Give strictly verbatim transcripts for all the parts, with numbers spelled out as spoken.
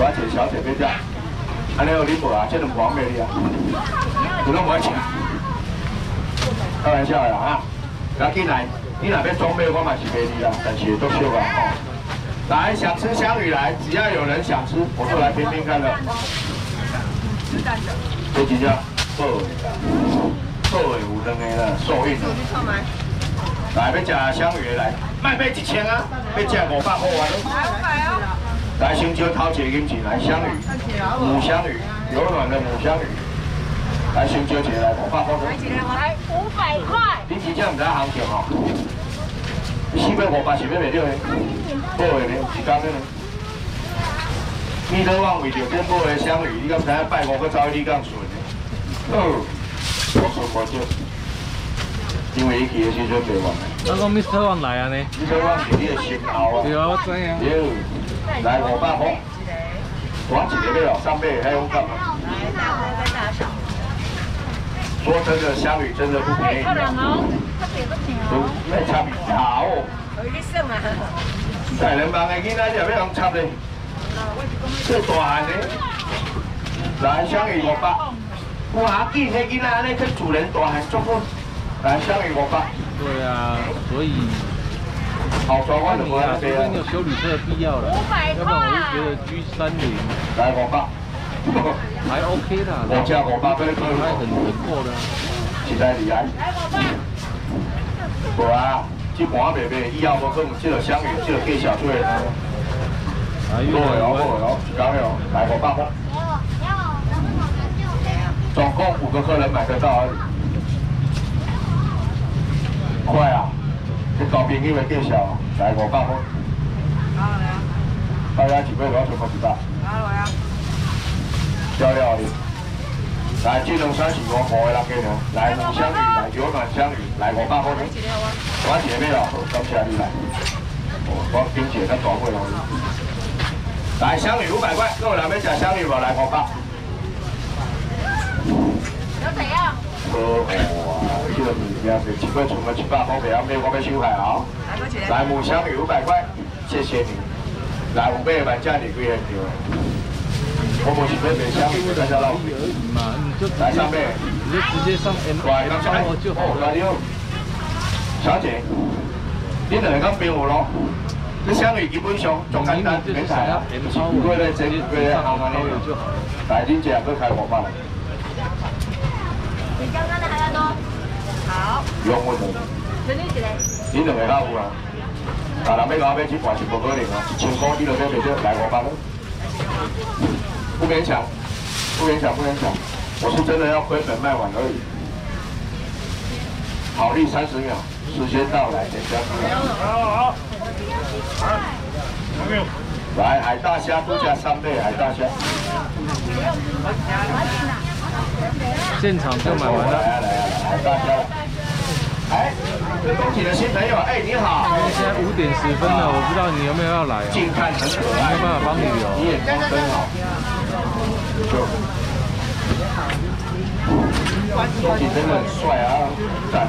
我一个小姐要吃，安尼有你无啊？这两盘卖你啊？有拢无爱吃？开玩笑的啦哈！不要紧来，你若要装备，我嘛是卖你啦，但是都少啊吼。来，想吃香芋来，只要有人想吃，我就来拼拼看了。这几家好的，好的有两个啦，寿运。来，要吃香芋来，卖买一千啊，要吃五百块啊。来五百哦。来，先招头一个银钱来香芋，母香芋，柔软的母香芋。来，先招一个来五百块。来五百块。你真正唔知行情哦。四百五百是要卖了的，好的呢，一工呢。你都往为着这买的香芋，你敢知影拜五个走去你港顺的？哦，我说我少，因为伊去的时阵袂完。 我讲 Mister Wang 来啊呢 ？Mister Wang 是你的心头啊。 对啊，我知影。 对，来五百块，我一个要三百，还用干嘛？来大锅跟大小。说真的，香芋真的不便宜。都要插面好。有你算啊？大人帮的囡仔就要用插的。这大汉的，来香芋五百，哇！见迄囡仔安尼跟主人大汉足好，来香芋五百。 对啊，所以好抓我就你啊，除非你有修旅车的必要了，要不然我就觉得 G 三零来五百， 还 OK 啦， 我加五百，这个还很很够的。 现在厉害。来五百。无啊，这盘卖卖，以后无可能这个香芋，这个计小出来。好的哦，好的哦，一缸的哦，来五百块。总共五个客人买得到而已。快啊！这高朋友的介绍，来五百块。大家几位我全部一百。漂亮的。来，这两三是五块的六个呢。来母香芋，来柔软香芋，来五百块呢。我姐妹哦，感谢你来。我冰姐较大会哦。来香芋五百块，各位人要吃香芋无？来五百。有怎样？好哇，这个物件是一块存个一百块，袂晓买，我要收下哦。来母香芋五百块，谢谢你。来有买万价你几元票？我无是要卖香芋，大家老嘛，你就来上面， 你就直接上 M 八号就好了。 小姐，你两个讲朋友咯。这香芋基本上最简单，免菜啊，过来整过来行安尼就好。来，恁这搁开五百。比刚刚的还要多。好。用我的。这里一个。你两个较有啊？大人要我买去办是无可能啊，一千块你就买袂着，来五百咯。不勉强，不勉强，不勉强。我是真的要亏本卖完而已。好利三十秒，时间到来，点香。好好。来，海大虾都加三倍，海大虾。 现场就买完了。 来啊来啊来，海大虾。哎，恭喜的新朋友，哎你好。 因为现在五点十分了，我不知道你有没有要来啊？ 近看很可爱， 没有办法帮你留。 你眼光真好。恭喜真的很帅啊，赞。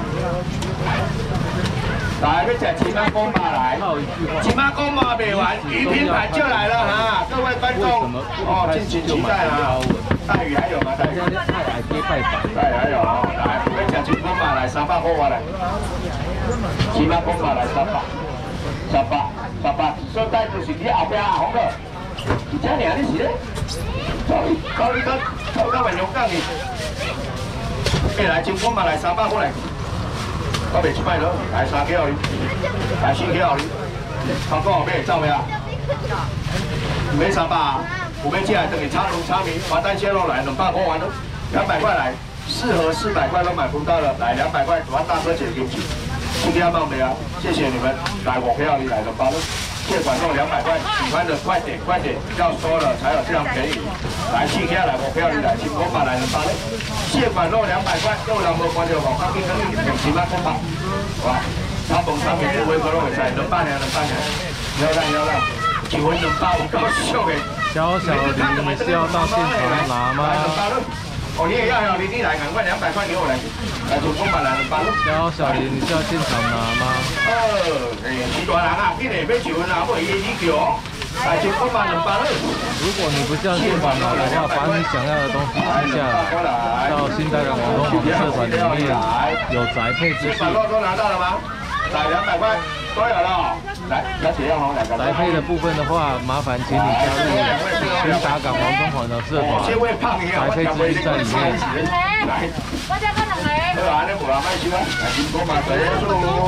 来，要吃起码公马来，起码公马卖完，鱼品版就来了哈，各位观众哦，敬请期待啊！带鱼还有吗？带鱼？带鱼还有哦，来，要吃起公马来，三百块我来，起码公马来三百，三百，三百，所带就是你后边啊，红哥，你这俩你是咧？考虑考虑到考虑到万勇港去，哎来，起公马来三百块来。我卖一摆咯，来三支互你，来四支互你，头个后尾走未啊？唔买三百啊？有要吃的等于炒龙炒面，滑蛋蟹肉来两百块完咯，两百块来，适合四百块都买不到了，来两百块，我大哥姐给你，四支冒没啊？谢谢你们，来五支互你来两百咯。借款弄两百块，喜欢的快点快点，要说了才有这样便宜。来，四支来，五支你来，请我把来两百咯。借款弄两百块，又人无关掉，我刚跟你两千万空吧，哇！炒饭炒面不会可拢会使，两百两两百两，要让要让，一份两百有够俗的。 小小的你是要到现场拿吗？ 哦，你也要要，你你来，赶快两百块给我来，来从公版来两百咯。 小小林，你是要现场拿吗？ 呃，哎，是大人啊，今日要一份啊，不会你叫。 来一公嘛两百二。 如果你不叫现款的话，把你想要的东西记下来，到新台港网东网社团里面有宅配资讯。 百肉都拿到了吗？来两百块都有了。来，小姐要红两个。 宅配的部分的话，麻烦请你加入新达港王中环的社团，宅配资讯在里面。 来，我这个两个。好啊，你无人买收啊，来金光嘛，再数。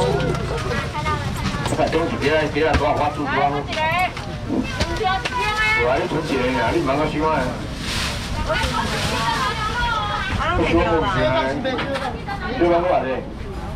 我看东西几啊几啊多少我做多。我来你存一个呀，你唔通个收啊？不收我唔收啊！六百块的。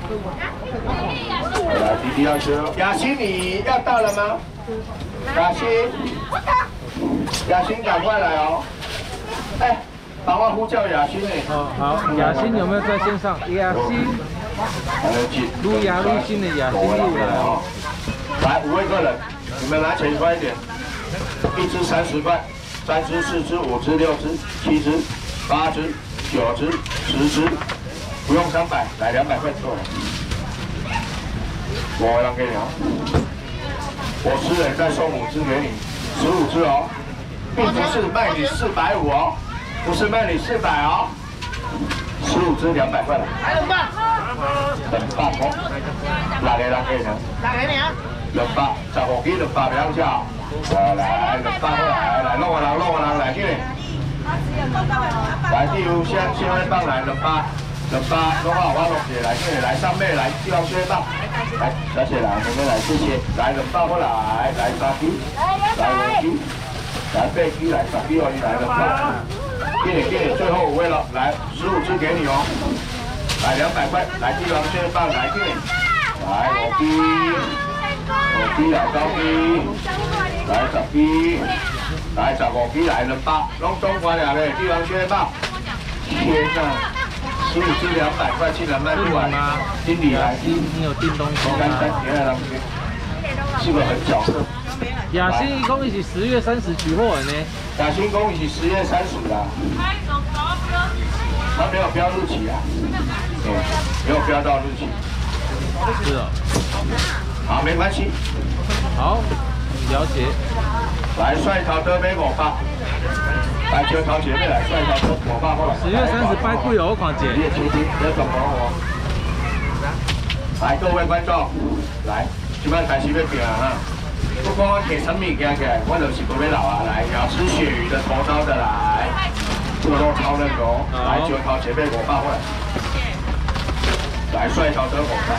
来，弟弟要收。雅欣，你要到了吗？雅欣，雅欣，赶快来哦！哎，帮我呼叫雅欣呢。 哦，好，雅欣有没有在线上？雅欣，撸牙撸新的雅欣又来哦。 来，五位客人，你们拿钱快一点。一只三十块，三只、四只、五只、六只、七只、八只、九只、十只，不用三百，来两百块够了。我让给你啊，我十人再送五只给你，十五只哦，并不是卖你四百五哦，不是卖你四百哦，十五只两百块了。还有半，两百块，哪个让给你？哪个你啊？两百，十五支两百两下。来来，两百块来来，弄个人弄个人来去。来，第五先先会棒来两百，两百，弄好我弄起来去，来上面来地方先棒。来，小姐来，妹妹来，谢谢。来两百过来，来三支，来五支，来八支，来十支哦，你来两百。给你给你，最后五位了，来十五支给你哦。来两百块，来地方先棒来去。来五支，五支来九支。来十支，来十五支，来两百，拢总款了嘞，地方宣报。天哪，十五支两百块，竟然卖不完吗？经理来， 你有订东西吗？ 是不是很角色？ 雅欣一共是十月三十取货的呢。 雅欣公是十月三十啦。他没有标日期啊，嗯，没有标到日期。 是哦。 好，没关系。 好。了解， 来帅头的买五百，来招头前面来帅头的五百过来。 十月三十摆贵哦，我看姐。 你的亲戚，你的同哦。来，各位观众，来，今摆开始要变啊！不管我摕什么物件起来，我就是不要老啊！来，要吃鳕鱼的头刀的来，这个都超嫩的哦。来，招头前面五百过来。来，帅头的五百。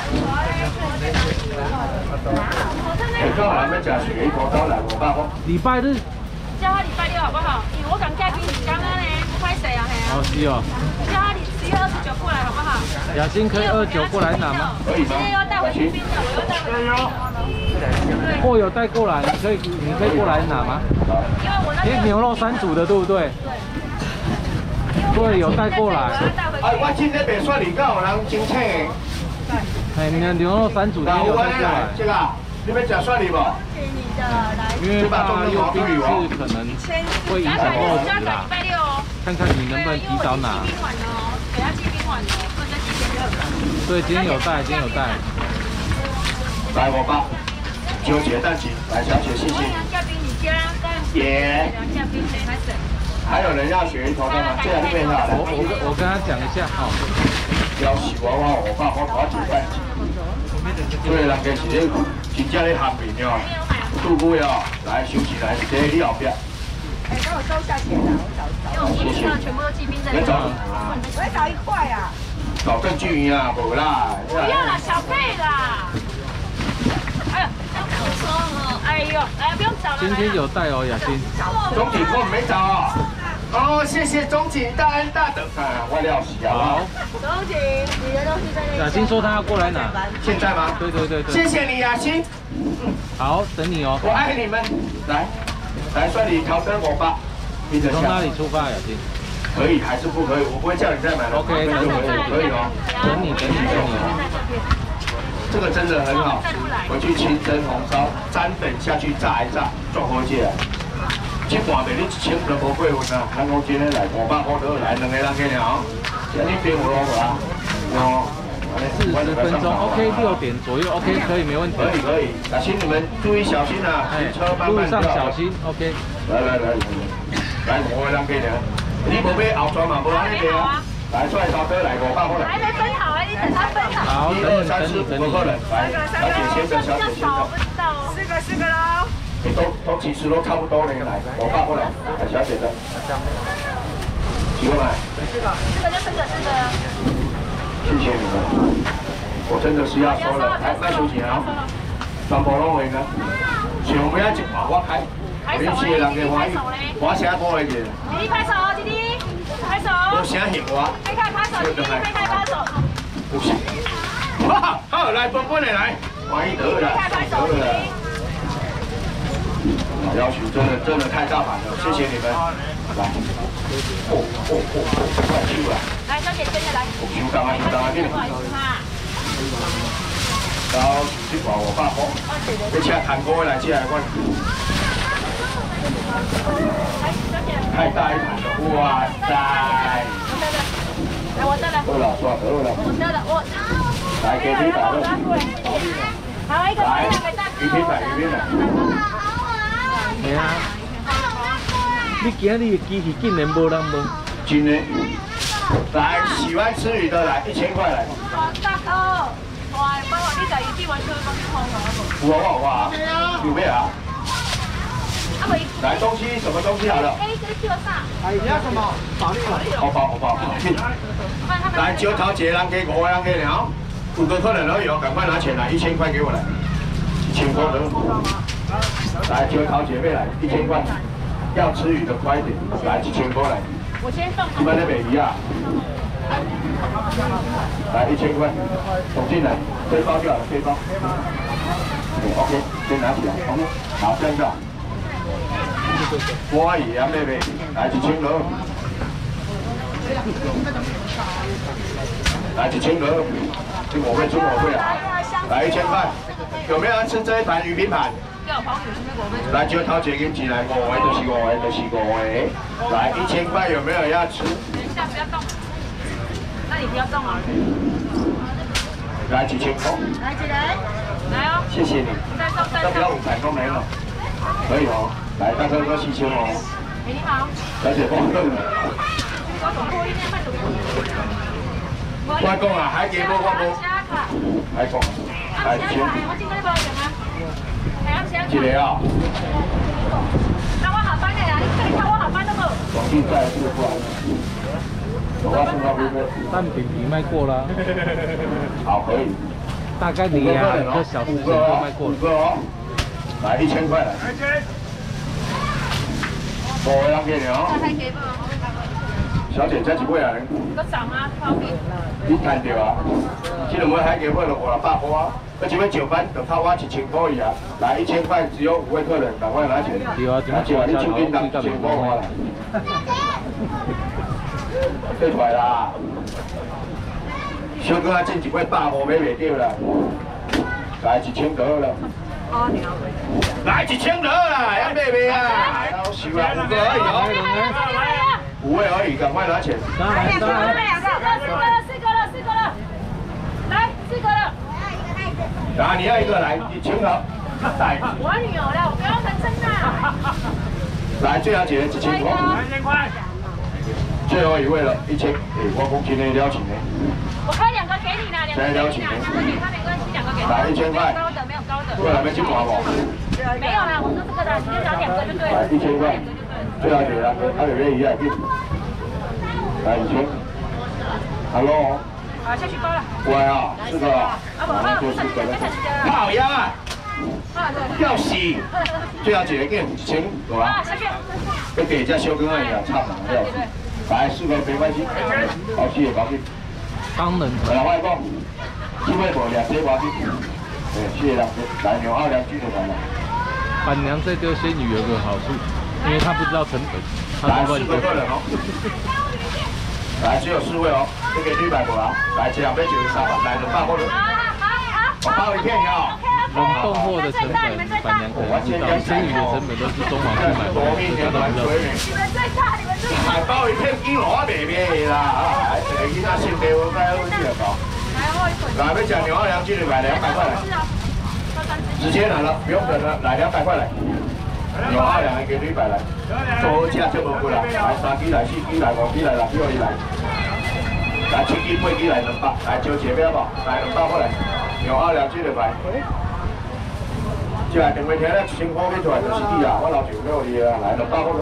你刚好要吃鳕鱼头刀来五百块。礼拜日。 叫他礼拜六好不好？因为我刚嫁给你刚刚呢，不拍谁啊？ 哦，是哦。 叫他十月二十九过来好不好？ 雅欣可以二九过来拿吗？ 可以吗？ 今天要带回去冰的，我要带回去。 货有带过来，你可以你可以过来拿吗？ 因为我那天牛肉三组的，对不对？对，有带过来。 哎，我今天别说你个有人真请。 哎，你的牛肉三组的有带过来。 这个，你们讲算你不？ 因为怕有冰是可能会影响货值啦，看看你能不能提早拿。 给他寄冰碗哦，不能再寄天热。 对，今天有带，今天有带。 来，我爸，纠结蛋鸡，来小姐，谢谢。耶。还有人要鳕鱼头的吗？这样这边好来。 我我跟我跟他讲一下哈。 要洗娃娃，我爸我把煮蛋鸡。对，人家是咧真正咧咸面哦。杜姑呀，来收起来，这你后边。 哎，帮我收下钱啊，我找一找。因为我冰箱全部都寄冰在那。我要找一块啊。 找更均匀啊，无啦。 不要啦，小费啦。哎呦，要口霜哦，哎呦，来不用找了。 今天有带哦，雅欣。 钟景我没找啊。哦，谢谢钟景大恩大德。啊，我料洗啊。好。 钟景，你的东西在那里。 雅欣说她要过来拿。 现在吗？ 对对对对。 谢谢你，雅欣。 好，等你哦。 我爱你们。来，来算你逃生我吧。你从哪里出发，雅欣？ 可以还是不可以？我不会叫你再买了。 OK，可以可以哦。 等你等你等你哦。 这个真的很好吃，回去清蒸红烧，沾粉下去炸一炸，做好吃啊！这半面你一千都无过分啊！看我今天来五百块都来两个人给你哦，今天变五罗啊！哦， 四十分钟 ，OK， 六点左右 ，OK， 可以，没问题。 可以可以，啊，请你们注意小心啊，行车慢慢路上小心 ，OK。 来来来来，来五个人给你，你无买后座嘛，无安尼个啊。来，出来超车来，五百块来。 还没分好啊，你等他分好。 好， 一二三四五个客人，来，小姐先生，小姐先生。 四个四个喽。 都都其实都差不多了，来，五百块来，来小姐的。几个买？ 这个，这个就这个这个。 谢谢你们，我真的是要收了，来，卖收钱啊！全部拢会呢，想不要一把我开，你四个人嘅欢喜，我写多一点。 弟弟拍手，弟弟拍手。 我写幸我。 开开拍手，弟弟开开拍手。 不是。哇，好，来，本本的来，欢喜得了，得了。要求真的真的太大胆了，谢谢你们。来，哦哦哦哦，快去了。 来，小姐跟着来。 收工啊，收工啊，给你。到十块五百块，你请韩国的来接来我。太大一盘了，哇塞！ 来，我的了。 得了，算得了。 我的了，我。 来，给你打了。 好，一个来，鱼片来，鱼片来。 系啊。你今日的机器竟然无人问？ 真的。来，喜欢吃鱼的来，一千块来。 大哥，哇，帮我你在一地完全帮你放好。 有啊有啊，有咩啊？来，东西什么东西好了？ 哎，这个叫啥？ 哎，你要什么？保利好包好包。来，九桃节人给五个人给了，五个客人而已哦，赶快拿钱来，一千块给我来，一千块的。来，九桃姐妹来，一千块。要吃鱼的快一点，来一千块来。 我先放。 你们那边鱼啊？来一千块，走进来，背包就好了，背包。OK， 先拿起来 ，OK， 好，这样子。我也啊，妹妹，来一千六。来一千六，出我会出我会啊！来一千块，有没有人吃这一盘鱼拼盘？来，九桃姐跟进来，五位就是五位，就是五位。来一千块，有没有要吃？ 等一下，不要动。那你不要动啊。 来几千块。 来几人？来哦。 谢谢你。 再送再送。 要不要五百都没有？可以哦。来，大哥哥七千哦。 哎，你好。 小姐，帮我弄。我讲啊，海鸡无我无。海讲，海鲜。 我今天包什么？ 一个啊。 那我下班的啦，你你看我下班了不？ 广进再是不好。我送到这边。 蛋饼皮卖过了。 好，可以。 大概两个小时前就卖过了。 五个哦。来一千块来。五个人给你哦。小姐，这几位啊？ 个涨啊，方便。 你看到啊？这两位海鸡买了五六百块啊，而且要九班就套我一千块啊。来一千块，只有五位客人，赶快拿钱。 对啊， 拿钱，你手叮当一千块花来。退出来啦！小哥啊，进一位百五买袂到啦。来一千就好了。哦，你好。来一千就好啦，要买袂啊？要收啦，五个而已哦。五位而已，赶快拿钱。 来， 四个了，四个了，四个了，四个了，来，四个了。 啊，你要一个来，你请好。 我女儿了，我不要人生啦。 来，最小姐一千块。 一千块。 最后一位了，一千。哎，我公今天邀请呢。 我开两个给你啦，两个给你啦，两个给他没关系，两个给他。 来一千块。 高的没有高的。 过来没金华不？ 没有啦，我说这个的，直接找两个就对了。 来一千块。最小姐啊，他有没有一样？来一千。Hello。 好，下去包了。 乖啊，四个啊。 啊不，还有四个，再看你的。 好样啊！要死！最小姐给一千，有啊。 下去。 要给这小哥而已啊，差嘛，要死。来四个没关系，好谢谢，搞定。 当然。 来，我讲，这位无两千包金。对，谢谢两千。来，牛二两斤就来了。 板娘在丢鲜鱼有个好处，因为她不知道成本， 来四个客人哦。来，只有四位哦，这个一百块啊。来，这两杯九十三吧，来两百块了。我包一片要。 冷冻货的成本，板娘可能知道，鲜鱼的成本都是中华去买回来，大家都不知道。 你们最大，你们最大。 还包一片一箩卖卖啦，哎，这个囡仔心地我该好些个。 来，我来，要吃牛二两鸡腿排，两百块来。直接来了，不用等了，来两百块来。牛二两的鸡腿排来，做好吃就无贵啦。来三支来，四支来，五支来，六支可以来。来七支、八支来两百，来招钱要无？来两百块来。牛二两鸡腿排。这来电话听咧，辛苦要出来就是你啦，我老舅要你啦，来两百块。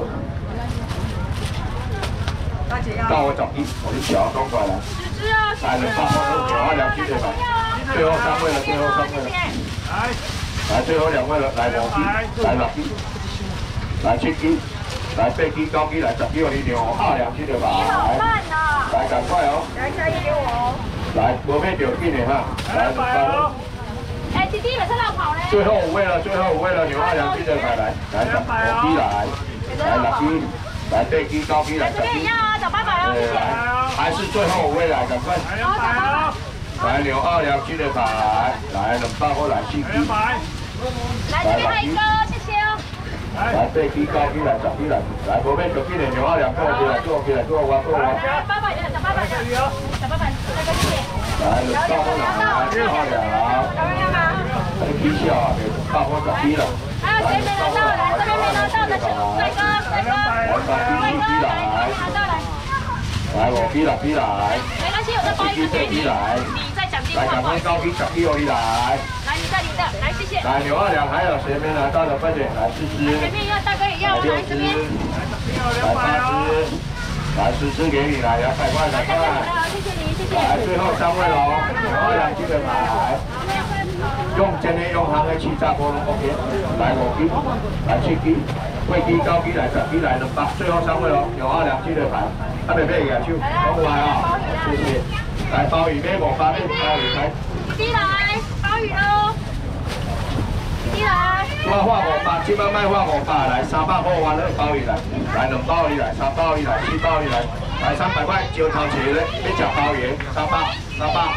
到我十支，我你小讲过来。来两百块，牛二两鸡腿排。最后三位了，最后三位了。来，来最后两位了，来五支，来六支，来七支，来八支、九支，来十支，我你牛二两鸡腿排。 你好慢呐！ 来赶快哦！ 来加一给我哦！ 来，无咩条件的哈，来两百了。 哎，弟弟，每次绕跑嘞！ 最后五位了，最后五位了，牛二两鸡腿排来，来十五支来，来六支，来八支、九支，来十支。 一样啊，找八百哦，谢谢。 还是最后五位来，赶快。 好，找八百。 来牛二两鸡腿排，来两百块来四支。 来这边还有一个，谢谢哦。 来八支、九支来十支来，来无咩条件的牛二两过来，过来，过我过我。 来八百的，找八百的，找八百，再个谢谢。 来两百块来，牛二两。 找人要吗？ 你起笑啊，八块十支了。 还有谁没拿到？来这边没拿到的，帅哥，帅哥，帅哥，来拿到来。 来五支、六支来。 没关系，我再包一个给你。你再讲电话。 来，赶快高支、十支可以来。 来，你的，你的，来，谢谢。 来牛二两，还有谁没拿到的，快点来试试。 前面要大哥也要，来这边。 来八支，来十支给你，来两百块，两百块。 谢谢你，谢谢。 来最后三位喽，牛二两鸡腿排。用真的用行的气炸锅拢 OK。来五支，来七支，八支、九支来十支来两百，最后三位喽，牛二两鸡腿排。啊，妹妹牙手，讲来啊，谢谢。来鲍鱼买五百，买鲍鱼来。 弟弟来，鲍鱼喽。弟弟来。 我画五百，即摆卖画五百，来三百块完了鲍鱼来，来两鲍鱼来，三鲍鱼来，四鲍鱼来，来三百块招头钱咧，要食鲍鱼，三百，三百。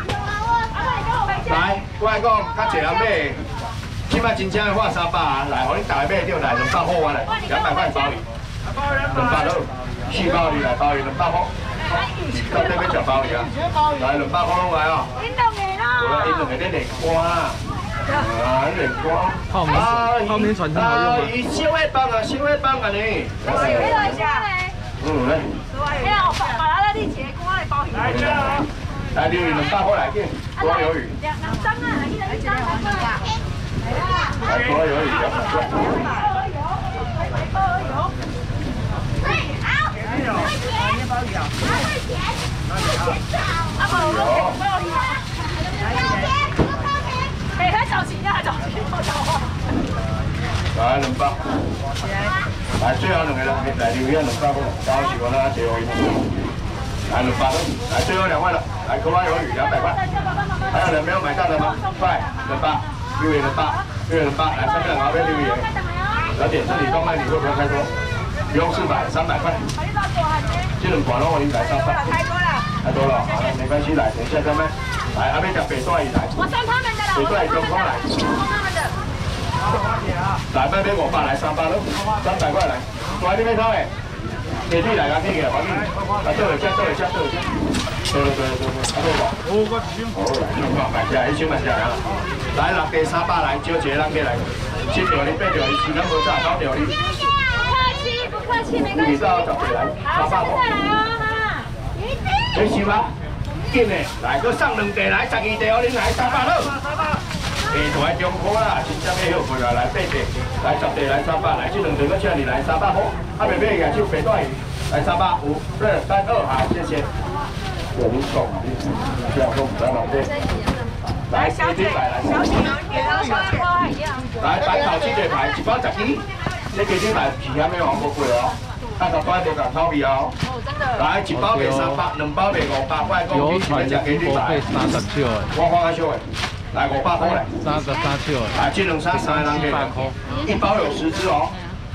来，我来讲，较济人买，即摆真正画三百啊，来，互你大家买着来两百块完了，两百块鲍鱼，两百六。四鲍鱼来，鲍鱼两百块。到底要食鲍鱼啊？来两百块拢来哦。 运动员好了，因两个咧练歌啊，啊练歌。 泡棉泡棉船很好用吗？ 伊小尾棒啊，小尾棒啊呢。 来一下嘞。 嗯来。 哎呀，把把它的力气给我来鲍鱼。 来这啊。来鱿鱼两百块来见，多鱿鱼。 两两张啊，一人一张，来过来。 来多鱿鱼两百块。 阿伯，我我有你啊！哎，他找钱呀，找钱，我找我。 来两百，来最后两个人来留言两百块，到时我拿一个鱼。来两百，来最后两位了，来可爱鱿鱼两百块。还有人没有买到的吗？快，两百，六元两百，六元两百，来上面两边六元。小姐，这里动漫你会不会开多？不用四百，三百块。这两盘拢我应该三百。太多了。太多了，好了，没关系，来，等一下再卖。来，阿妹讲北段鱼来。 我送他们的了。 北段鱼中空来。 送他们的。 来，卖俾五百，来三百咯，三百块来。做啲咩偷嘅？地主嚟噶，呢嘅，我呢。啊，多嚟只，多嚟只，多嚟只。多嚟多嚟多嚟，啊多喎。好個錢。好嚟，五百隻，一千蚊隻啊！來，六地三百來，招一個人過來。七條你，八條你，時間冇差，九條你。 不客氣，沒關係。好，下次再來哦，哈。 你想啊？緊嘅，來個上兩地來，十二地我哋來三百咯。地台中科啦，真正要好貴啊！來八地，來十地來三百，來這兩地個車你來三百好。啊，未俾嘅就白帶魚，來三百五、二、三、二，好，謝謝。有你講啊，你這樣都唔得啦，對。來，小姐，小姐，小姐，來板頭雞腿排，一包十支。這幾天來皮下咩黃冇貴哦，但係擺無咁口味哦。來一包賣三百，兩包賣五百塊，講幾錢隻幾啲來？我花開少誒，來五百塊嚟。 三個三triệu。 來這兩三三人嘅，一包有十支哦。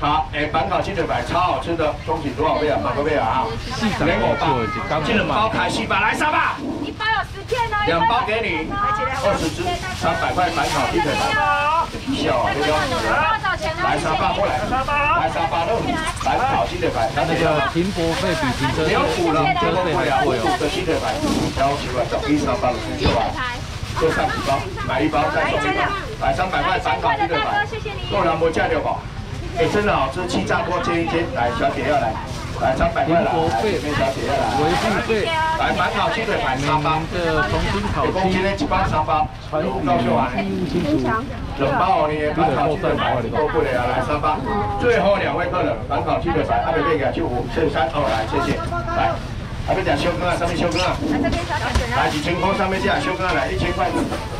好，诶，板烤鸡腿排超好吃的，恭喜多少倍啊？满个倍啊！连我包，这两包开四百，来三百。 一包有十片哦。 两包给你，二十只，三百块板烤鸡腿排。笑啊，这个。来三百过来，来三百六，板烤鸡腿排。 那个停泊费比停车没有补了， 停车费还贵哦。 这鸡腿排，幺七块，找一三八五十六啊。这上几包，买一包再送一包，来三百块板烤鸡腿排。够了，没价了吧？哎，真的好吃，气炸锅煎一煎，来小姐要来，来三百块来，来这边小姐要来， 维护费， 来板烤鸡腿排每三包， 年的重新烤今漆， 天一包三包， 传统高秀啊， 清楚， 两包哦，你板烤鸡腿排够不了啊，来三包，最后两位客人板烤鸡腿排，阿北贝给就五四三二来，谢谢，来，阿北讲修哥啊，上面修哥啊，来几千块上面价，修哥来一千块，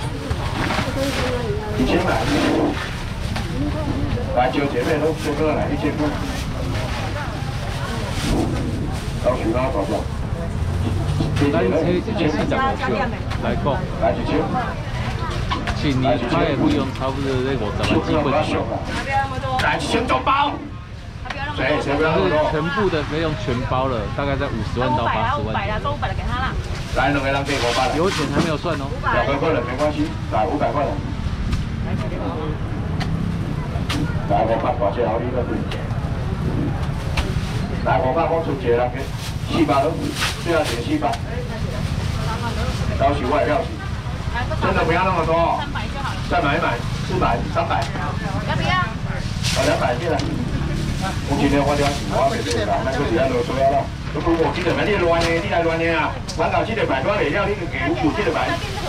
一千来。来，九姐妹都修哥来一千块，到徐拉多少？ 咱车一千四十五票来讲， 来一千， 一年开的费用差不多在五十万基本上。 来一千多包，谁谁不要那么多？ 全部的费用全包了，大概在五十万到八十万。 都五百了，给他了。 来，两个人给五百了。 油钱还没有算哦。 两个客人没关系，来五百块了。来，我拍大只好你个对。来，我拍我出一个人给四百咯，最后一个四百。到时我也要去。真的不要那么多，再买一买，四百、三百。 要不要？ 哦，两百进来。我今天我了我袂袂啦，咱搁是安落做了。如果我记得买你乱的，你来乱的啊！反正记得买多袂了，你就给五五记得买。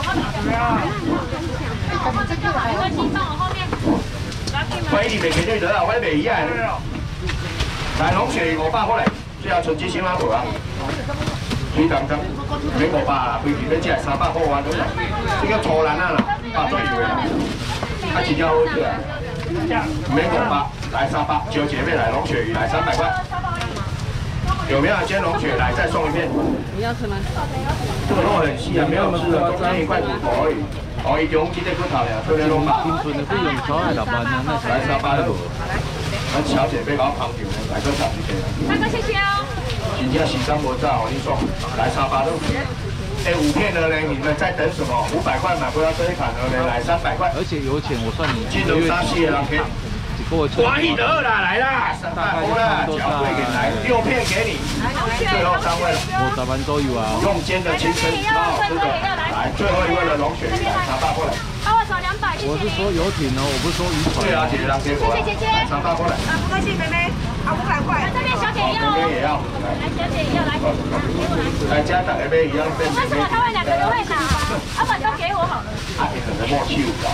没关系，放我后面。 快一点给对得啊，我袂一样。来龙血五百块来，最后纯鸡先拉无啊。水当当，免五百啦，规矩要只三百块完咗啦。这个粗兰啊啦，八最油的啦，啊真正好吃啊。免五百，来三百，九姐妹来龙血鱼来三百块。有没有煎龙血来再送一片？ 你要吃吗？ 这个肉很细啊，没有吃的，中间一块骨头而已。哦，伊中间这骨头呀，做咧拢嘛。 新春的费用超爱六万啊，那来三百六。咱小姐妹搞捧场的，来个小姐姐。 大哥，谢谢哦。 真正是三无炸，我跟你说，来三百六。哎，五片的呢，你们在等什么？五百块买不到这一款的呢，来三百块。 而且油钱我算你金龙沙蟹啦，可以。华裔的二啦，来啦，三百块啦，小贵给来，六片给你，最后三位了， 五十万左右啊。 用煎的清蒸，超好吃的，来，最后一位的龙血鱼，来，三百过来。 帮我少两百，谢谢。 我是说游艇哦，我不是说渔船。 对啊，姐姐，谢谢姐姐，三百过来。 啊，不客气，妹妹，啊，五百块。 这边小姐也要， 妹妹也要， 来，小姐也要来，给我来。 来加大一杯一样变。 为什么他们两个都会打？老板都给我好了。 啊，你可能默契有高。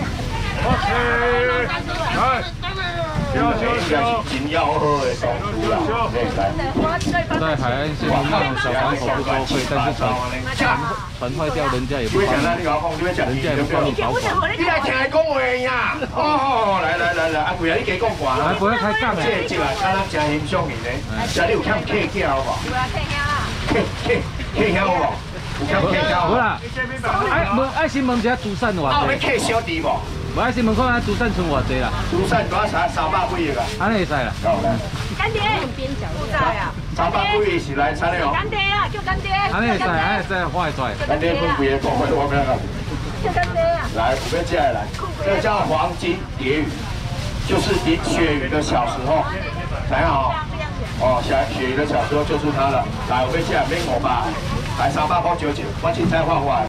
来。 应该是真要喝的东西啦， 在海岸线那种小港口不收费，但是船船船坏掉，人家也不帮你，人家也不帮你保管。 你来听伊讲话呀！哦，来来来来，阿贵啊，你加讲话啦。 来，不要开杠的。 这这啊，敢若真欣赏你呢。家你有欠客囝好无？ 有啊，客兄啦。 客客客兄好无？有欠客囝好无？ 好啦，爱问爱先问一下竹伞偌啊，要济？ 客小弟无？ 无爱先问看下竹伞剩偌济啦？ 竹伞多三三百几个啊？ 安尼会使啦。 好来。 干爹，边角不在啊。 三百几是来餐的哦。 干爹啊，叫干爹。 安尼会使，安尼会使，我会出来。 干爹分几个讲话，我不要讲。 叫干爹啊。 来，我们接下来，这叫黄金蝶鱼，就是蝶鳕鱼的小时候。来好。哦，小鳕鱼的小时候就是它了。来，我们接下来免五百，来三百块九九，我凊彩画画。